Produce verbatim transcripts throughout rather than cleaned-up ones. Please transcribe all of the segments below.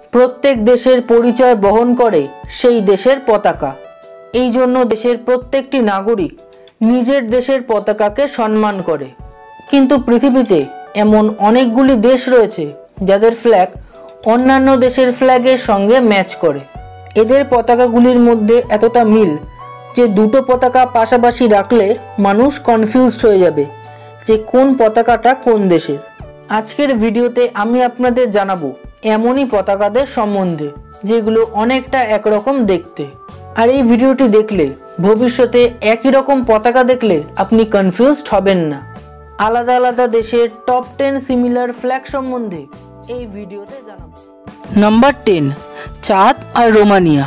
প্রত্যেক দেশের পরিচয় বহন করে সেই দেশের পতাকা। এই জন্য দেশের প্রত্যেকটি নাগরিক নিজের দেশের পতাকাকে সম্মান করে। কিন্তু পৃথিবীতে এমন অনেকগুলি দেশ রয়েছে যাদের ফ্ল্যাগ অন্যান্য দেশের ফ্ল্যাগের সঙ্গে ম্যাচ করে। এদের পতাকাগুলির মধ্যে এতটা মিল যে দুটো পতাকা পাশাপাশি রাখলে মানুষ কনফিউজড হয়ে যাবে যে কোন পতাকাটা কোন দেশের। আজকের ভিডিওতে আমি আপনাদের জানাবো এমনই পতাকাদের সম্বন্ধে যেগুলো অনেকটা একরকম দেখতে। আর এই ভিডিওটি দেখলে ভবিষ্যতে একই রকম পতাকা দেখলে আপনি কনফিউজড হবেন না। আলাদা আলাদা দেশের টপ টেন সিমিলার ফ্ল্যাগ সম্বন্ধে এই ভিডিওতে জানাবো। নাম্বার টেন, চাদ আর রোমানিয়া।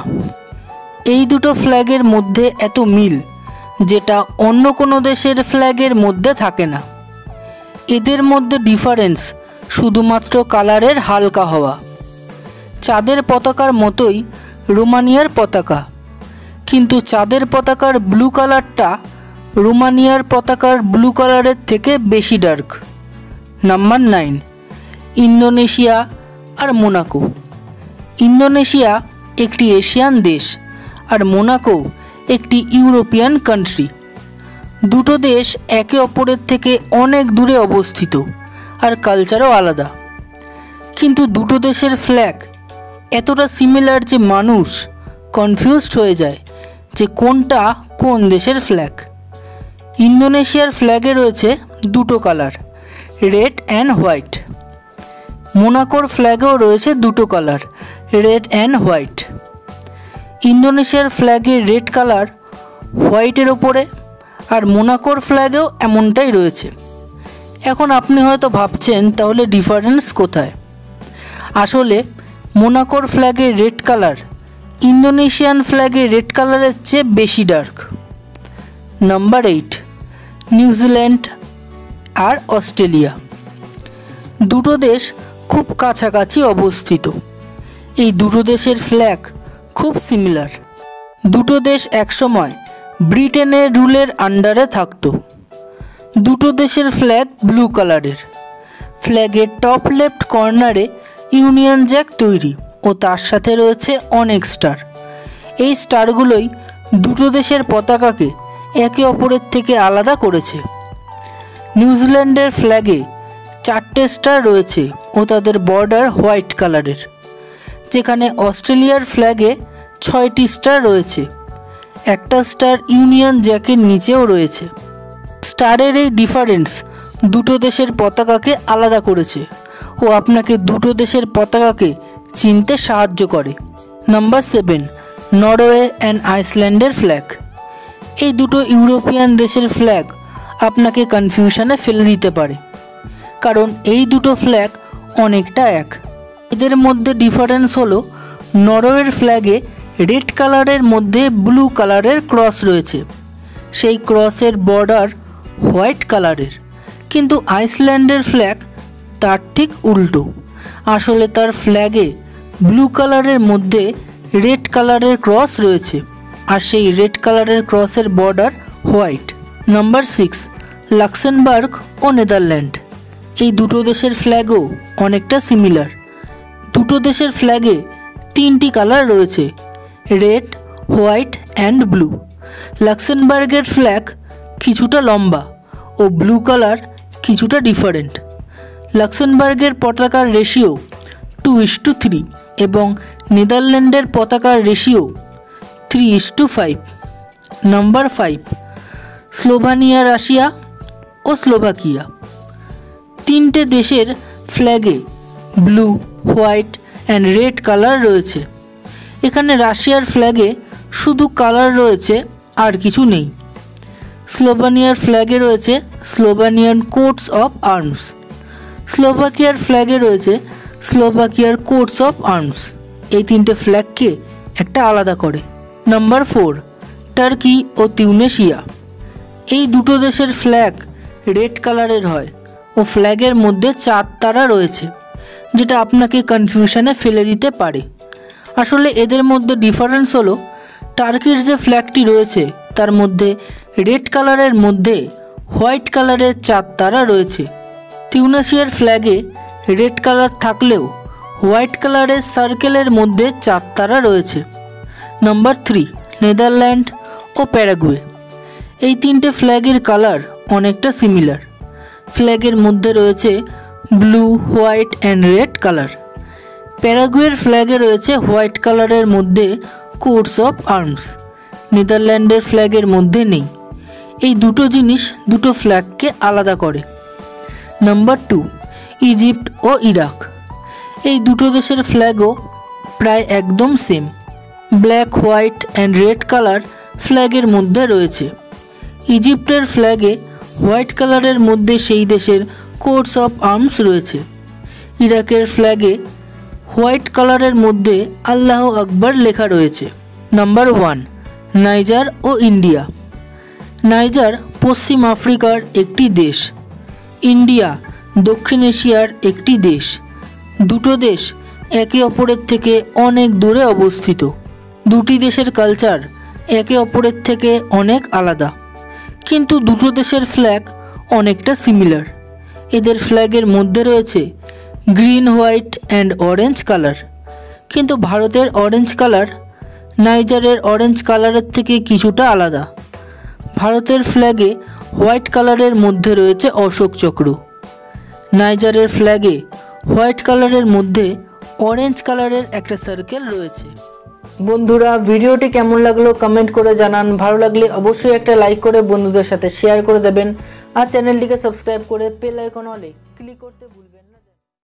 এই দুটো ফ্ল্যাগের মধ্যে এত মিল যেটা অন্য কোনো দেশের ফ্ল্যাগের মধ্যে থাকে না। এদের মধ্যে ডিফারেন্স শুধুমাত্র কালারের হালকা হওয়া। চাঁদের পতাকার মতোই রোমানিয়ার পতাকা, কিন্তু চাঁদের পতাকার ব্লু কালারটা রোমানিয়ার পতাকার ব্লু কালারের থেকে বেশি ডার্ক। নাম্বার নাইন, ইন্দোনেশিয়া আর মোনাকো। ইন্দোনেশিয়া একটি এশিয়ান দেশ আর মোনাকো একটি ইউরোপিয়ান কান্ট্রি। দুটো দেশ একে অপরের থেকে অনেক দূরে অবস্থিত আর কালচারও আলাদা, কিন্তু দুটো দেশের ফ্ল্যাগ এতটা সিমিলার যে মানুষ কনফিউজড হয়ে যায় যে কোনটা কোন দেশের ফ্ল্যাগ। ইন্দোনেশিয়ার ফ্ল্যাগে রয়েছে দুটো কালার, রেড অ্যান্ড হোয়াইট। মোনাকোর ফ্ল্যাগেও রয়েছে দুটো কালার, রেড অ্যান্ড হোয়াইট। ইন্দোনেশিয়ার ফ্ল্যাগের রেড কালার হোয়াইটের ওপরে আর মোনাকোর ফ্ল্যাগেও এমনটাই রয়েছে। এখন আপনি হয়তো ভাবছেন তাহলে ডিফারেন্স কোথায়? আসলে মোনাকোর ফ্ল্যাগের রেড কালার ইন্দোনেশিয়ান ফ্ল্যাগের রেড কালারের চেয়ে বেশি ডার্ক। নাম্বার এইট, নিউজিল্যান্ড আর অস্ট্রেলিয়া। দুটো দেশ খুব কাছাকাছি অবস্থিত। এই দুটো দেশের ফ্ল্যাগ খুব সিমিলার। দুটো দেশ একসময় ব্রিটেনের রুলের আন্ডারে থাকতো। দুটো দেশের ফ্ল্যাগ ব্লু কালারের। ফ্ল্যাগের টপ লেফট কর্নারে ইউনিয়ন জ্যাক তৈরি ও তার সাথে রয়েছে অনেক স্টার। এই স্টারগুলোই দুটো দেশের পতাকাকে একে অপরের থেকে আলাদা করেছে। নিউজিল্যান্ডের ফ্ল্যাগে চারটে স্টার রয়েছে ও তাদের বর্ডার হোয়াইট কালারের, যেখানে অস্ট্রেলিয়ার ফ্ল্যাগে ছয়টি স্টার রয়েছে। একটা স্টার ইউনিয়ন জ্যাকের নিচেও রয়েছে। স্টারের এই ডিফারেন্স দুটো দেশের পতাকাকে আলাদা করেছে ও আপনাকে দুটো দেশের পতাকাকে চিনতে সাহায্য করে। নাম্বার সেভেন, নরওয়ে অ্যান্ড আইসল্যান্ডের ফ্ল্যাগ। এই দুটো ইউরোপিয়ান দেশের ফ্ল্যাগ আপনাকে কনফিউশনে ফেলে দিতে পারে, কারণ এই দুটো ফ্ল্যাগ অনেকটা এক। এদের মধ্যে ডিফারেন্স হলো নরওয়ের ফ্ল্যাগে রেড কালারের মধ্যে ব্লু কালারের ক্রস রয়েছে, সেই ক্রসের বর্ডার হোয়াইট কালারের। কিন্তু আইসল্যান্ডের ফ্ল্যাগ তার ঠিক উল্টো। আসলে তার ফ্ল্যাগে ব্লু কালারের মধ্যে রেড কালারের ক্রস রয়েছে আর সেই রেড কালারের ক্রসের border white. Number six, Luxembourg ও নেদারল্যান্ড। এই দুটো দেশের ফ্ল্যাগও অনেকটা সিমিলার। দুটো দেশের ফ্ল্যাগে তিনটি কালার রয়েছে, রেড, হোয়াইট অ্যান্ড ব্লু। লাক্সেমবার্গের ফ্ল্যাগ কিছুটা লম্বা ও ব্লু কালার কিছুটা ডিফারেন্ট। লাক্সেমবার্গের পতাকার ratio two is to three এবং নেদারল্যান্ডের পতাকার ratio three is to five. Number five, Slovenia, Russia ও স্লোভাকিয়া। তিনটে দেশের ফ্ল্যাগে blue, white and red colour রয়েছে। এখানে রাশিয়ার ফ্ল্যাগে শুধু কালার রয়েছে আর কিছু নেই। স্লোভানিয়ার ফ্ল্যাগে রয়েছে স্লোভানিয়ান কোটস অফ আর্মস। স্লোভাকিয়ার ফ্ল্যাগে রয়েছে স্লোভাকিয়ার কোটস অফ আর্মস। এই তিনটে ফ্ল্যাগকে একটা আলাদা করে। নাম্বার ফোর, টার্কি ও তিউনেশিয়া। এই দুটো দেশের ফ্ল্যাগ রেড কালারের হয় ও ফ্ল্যাগের মধ্যে চাঁদ তারা রয়েছে, যেটা আপনাকে কনফিউশনে ফেলে দিতে পারে। আসলে এদের মধ্যে ডিফারেন্স হলো টার্কির যে ফ্ল্যাগটি রয়েছে তার মধ্যে রেড কালারের মধ্যে হোয়াইট কালারের চাঁদ তারা রয়েছে। তিউনেশিয়ার ফ্ল্যাগে রেড কালার থাকলেও হোয়াইট কালারের সার্কেলের মধ্যে চার তারা রয়েছে। নাম্বার থ্রি, নেদারল্যান্ড ও প্যারাগুয়ে। এই তিনটে ফ্ল্যাগের কালার অনেকটা সিমিলার। ফ্ল্যাগের মধ্যে রয়েছে blue, white and red colour. প্যারাগুয়ের ফ্ল্যাগে রয়েছে হোয়াইট কালারের মধ্যে কোটস অফ আর্মস। নেদারল্যান্ডের ফ্ল্যাগের মধ্যে নেই। এই দুটো জিনিস দুটো ফ্ল্যাগকে আলাদা করে। নাম্বার টু, ইজিপ্ট ও ইরাক। এই দুটো দেশের ফ্ল্যাগও প্রায় একদম same. Black, white and red colour ফ্ল্যাগের মধ্যে রয়েছে। ইজিপ্টের ফ্ল্যাগে হোয়াইট কালারের মধ্যে সেই দেশের কোটস অফ আর্মস রয়েছে। ইরাকের ফ্ল্যাগে হোয়াইট কালারের মধ্যে আল্লাহ আকবার লেখা রয়েছে। নাম্বার ওয়ান, নাইজার ও ইন্ডিয়া। নাইজার পশ্চিম আফ্রিকার একটি দেশ। ইন্ডিয়া দক্ষিণ এশিয়ার একটি দেশ। দুটো দেশ একে অপরের থেকে অনেক দূরে অবস্থিত। দুটি দেশের কালচার একে অপরের থেকে অনেক আলাদা, কিন্তু দুটো দেশের ফ্ল্যাগ অনেকটা সিমিলার। এদের ফ্ল্যাগের মধ্যে রয়েছে green, white and orange colour. কিন্তু ভারতের অরেঞ্জ কালার নাইজারের অরেঞ্জ কালারের থেকে কিছুটা আলাদা। ভারতের ফ্ল্যাগে হোয়াইট কালারের মধ্যে রয়েছে অশোক চক্র। নাইজারের ফ্ল্যাগে হোয়াইট কালারের মধ্যে অরেঞ্জ কালারের একটা সার্কেল রয়েছে। বন্ধুরা, ভিডিওটি কেমন লাগলো কমেন্ট করে জানান। ভালো লাগলে অবশ্যই একটা লাইক করে বন্ধুদের সাথে শেয়ার করে দেবেন। আর চ্যানেলটিকে সাবস্ক্রাইব করে বেল আইকন অলে ক্লিক করতে ভুলবেন না।